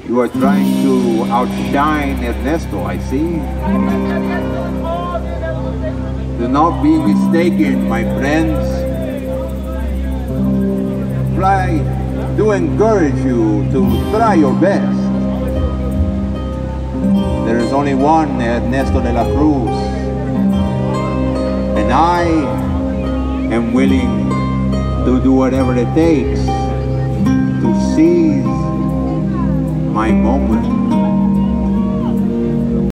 You are trying to outshine Ernesto, I see. Do not be mistaken, my friends. I do encourage you to try your best. There is only one Ernesto de la Cruz, and I am willing to do whatever it takes to seize my moment.